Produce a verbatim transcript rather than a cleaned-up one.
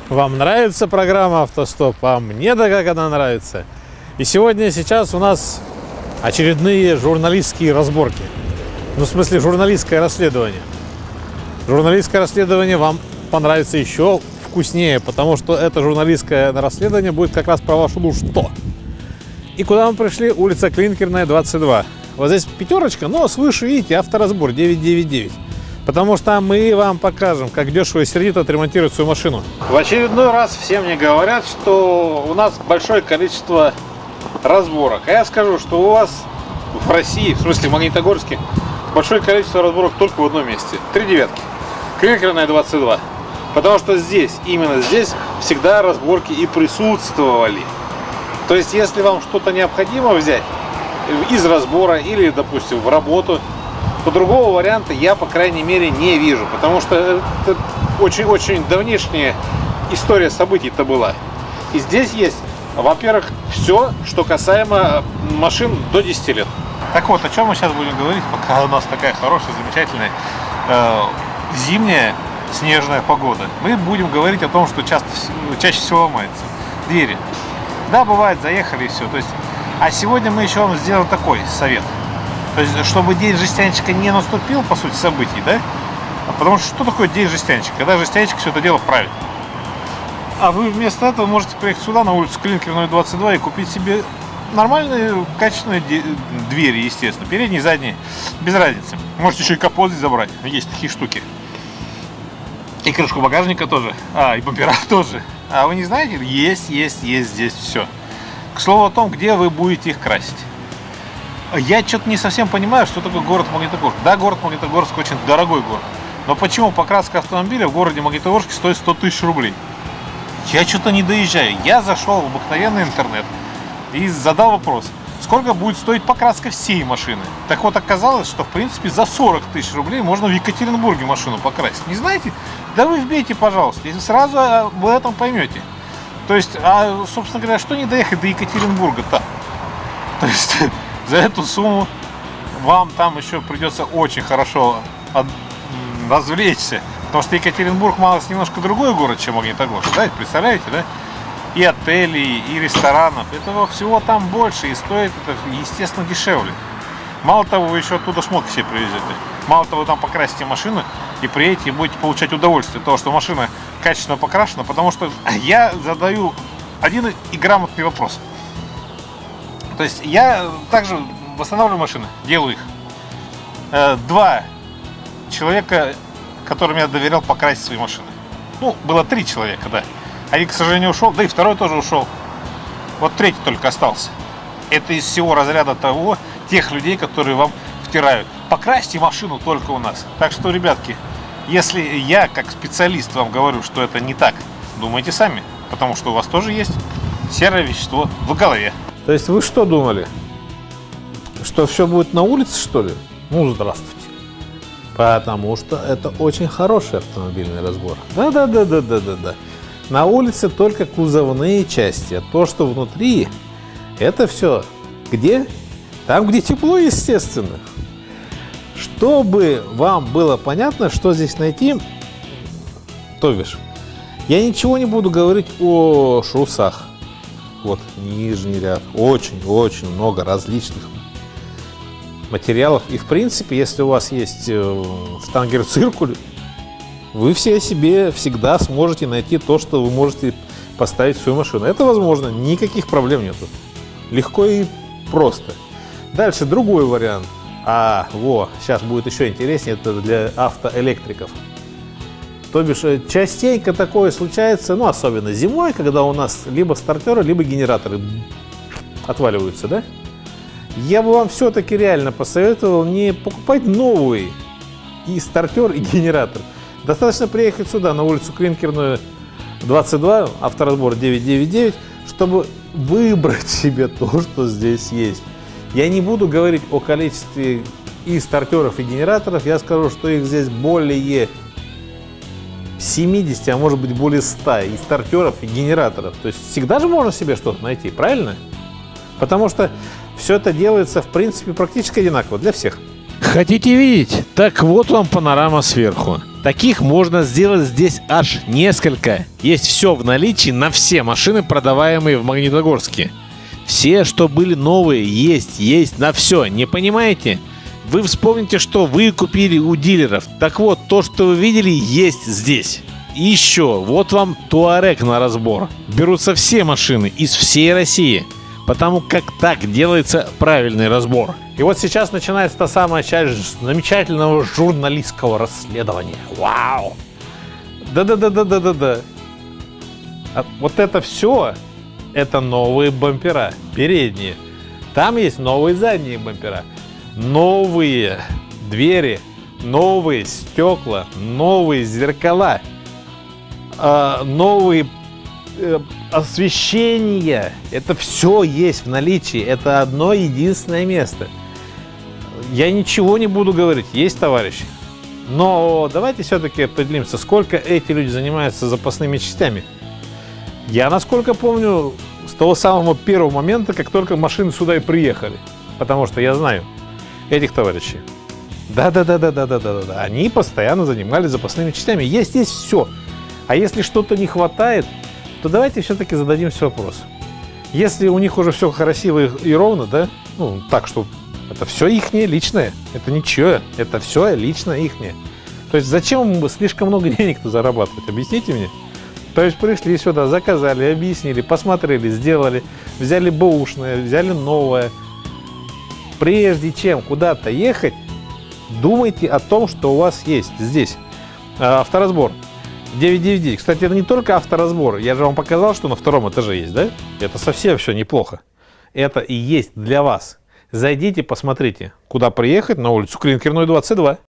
Вам нравится программа «Автостоп», а мне-то как она нравится. И сегодня, сейчас у нас очередные журналистские разборки. Ну, в смысле, журналистское расследование. Журналистское расследование вам понравится еще вкуснее, потому что это журналистское расследование будет как раз про вашу душу. Что? И куда мы пришли? Улица Клинкерная, двадцать два. Вот здесь пятерочка, но свыше, видите, авторазбор девять девять девять. Потому что мы вам покажем, как дешево и сердито отремонтировать свою машину. В очередной раз все мне говорят, что у нас большое количество разборок. А я скажу, что у вас в России, в смысле в Магнитогорске, большое количество разборок только в одном месте. Три девятки. Клинкерная, двадцать два. Потому что здесь, именно здесь, всегда разборки и присутствовали. То есть, если вам что-то необходимо взять из разбора или, допустим, в работу, то другого варианта я, по крайней мере, не вижу. Потому что это очень-очень давнишняя история событий-то была. И здесь есть, во-первых, все, что касаемо машин до десяти лет. Так вот, о чем мы сейчас будем говорить, пока у нас такая хорошая, замечательная э, зимняя снежная погода. Мы будем говорить о том, что часто, чаще всего ломается двери. Да, бывает, заехали и все. То есть, а сегодня мы еще вам сделаем такой совет. То есть, чтобы день жестянщика не наступил, по сути, событий, да? Потому что что такое день жестянщика? Когда жестянщик все это дело вправит. А вы вместо этого можете приехать сюда, на улицу Клинкерную, двадцать два, и купить себе нормальные, качественные двери, естественно. Передние, задние, без разницы. Можете еще и капот здесь забрать. Есть такие штуки. И крышку багажника тоже. А, и бампера тоже. А вы не знаете? Есть, есть, есть здесь все. К слову о том, где вы будете их красить. Я что-то не совсем понимаю, что такое город Магнитогорск. Да, город Магнитогорск очень дорогой город. Но почему покраска автомобиля в городе Магнитогорске стоит сто тысяч рублей? Я что-то не доезжаю. Я зашел в обыкновенный интернет и задал вопрос, сколько будет стоить покраска всей машины. Так вот, оказалось, что в принципе за сорок тысяч рублей можно в Екатеринбурге машину покрасить. Не знаете? Да вы вбейте, пожалуйста, и сразу вы этом поймете. То есть, а, собственно говоря, что не доехать до Екатеринбурга-то? То есть, за эту сумму вам там еще придется очень хорошо от... развлечься. Потому что Екатеринбург малость немножко другой город, чем Магнитогорск. Да? Представляете, да? И отелей, и ресторанов. Этого всего там больше, и стоит это, естественно, дешевле. Мало того, вы еще оттуда шмотки себе привезете. Мало того, вы там покрасите машину и приедете и будете получать удовольствие от того, что машина качественно покрашена. Потому что я задаю один и грамотный вопрос. То есть я также восстанавливаю машины, делаю их. Два человека, которым я доверял покрасить свои машины. Ну, было три человека, да. Один, к сожалению, ушел, да и второй тоже ушел. Вот третий только остался. Это из всего разряда того, тех людей, которые вам втирают. Покрасьте машину только у нас. Так что, ребятки, если я как специалист вам говорю, что это не так, думайте сами. Потому что у вас тоже есть серое вещество в голове. То есть вы что думали? Что все будет на улице, что ли? Ну, здравствуйте. Потому что это очень хороший автомобильный разбор. Да-да-да-да-да-да-да. На улице только кузовные части. А то, что внутри, это все где? Там, где тепло, естественно. Чтобы вам было понятно, что здесь найти, то бишь, я ничего не буду говорить о шрусах. Вот, нижний ряд. Очень-очень много различных материалов. И, в принципе, если у вас есть штангер-циркуль, вы все себе всегда сможете найти то, что вы можете поставить в свою машину. Это возможно, никаких проблем нету. Легко и просто. Дальше другой вариант. А, во, сейчас будет еще интереснее, это для автоэлектриков. То бишь, частенько такое случается, ну, особенно зимой, когда у нас либо стартеры, либо генераторы отваливаются, да? Я бы вам все-таки реально посоветовал не покупать новый и стартер, и генератор. Достаточно приехать сюда, на улицу Клинкерную, двадцать два, авторазбор девять девять девять, чтобы выбрать себе то, что здесь есть. Я не буду говорить о количестве и стартеров, и генераторов. Я скажу, что их здесь более семидесяти, а может быть более ста и стартеров, и генераторов. То есть всегда же можно себе что-то найти, правильно? Потому что все это делается, в принципе, практически одинаково для всех. Хотите видеть? Так вот вам панорама сверху. Таких можно сделать здесь аж несколько. Есть все в наличии на все машины, продаваемые в Магнитогорске. Все, что были новые, есть, есть на все. Не понимаете? Вы вспомните, что вы купили у дилеров. Так вот, то, что вы видели, есть здесь. И еще, вот вам Туарек на разбор. Берутся все машины из всей России, потому как так делается правильный разбор. И вот сейчас начинается та самая часть замечательного журналистского расследования. Вау! Да-да-да-да-да-да-да. А вот это все, это новые бампера, передние. Там есть новые задние бампера, новые двери, новые стекла, новые зеркала, новые освещение. Это все есть в наличии. Это одно единственное место. Я ничего не буду говорить. Есть, товарищи. Но давайте все-таки определимся, сколько эти люди занимаются запасными частями. Я, насколько помню, с того самого первого момента, как только машины сюда и приехали. Потому что я знаю этих товарищей. Да-да-да-да-да-да-да-да. Они постоянно занимались запасными частями. Есть, есть все. А если что-то не хватает, то давайте все-таки зададимся вопрос. Если у них уже все красиво и ровно, да, ну, так что это все ихнее личное, это ничего, это все лично ихнее. То есть зачем слишком много денег-то зарабатывать, объясните мне? То есть пришли сюда, заказали, объяснили, посмотрели, сделали, взяли бэушное, взяли новое. Прежде чем куда-то ехать, думайте о том, что у вас есть здесь. Авторазбор. девять девять девять. Кстати, это не только авторазбор. Я же вам показал, что на втором этаже есть, да? Это совсем все неплохо. Это и есть для вас. Зайдите, посмотрите, куда приехать на улицу Клинкерную, двадцать два.